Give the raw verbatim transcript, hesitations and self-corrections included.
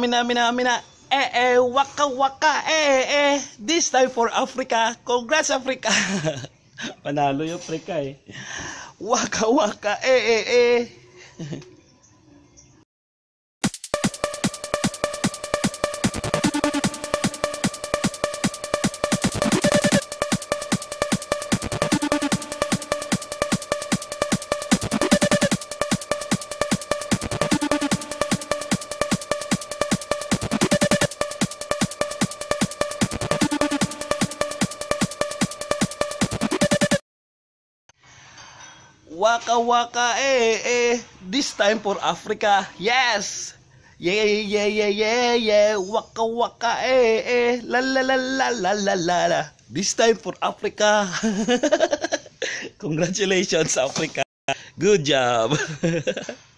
mina, mina, mina. Eh, eh, waka, waka, eh, eh. This time for Africa. Congrats, Africa. Panalo yung Africa eh. Waka, waka, eh, eh, eh. Waka waka eh eh, this time for Africa. Yes. Yeah yeah yeah yeah yeah. Waka waka eh eh, la la la la la la la. This time for Africa. Congratulations Africa. Good job.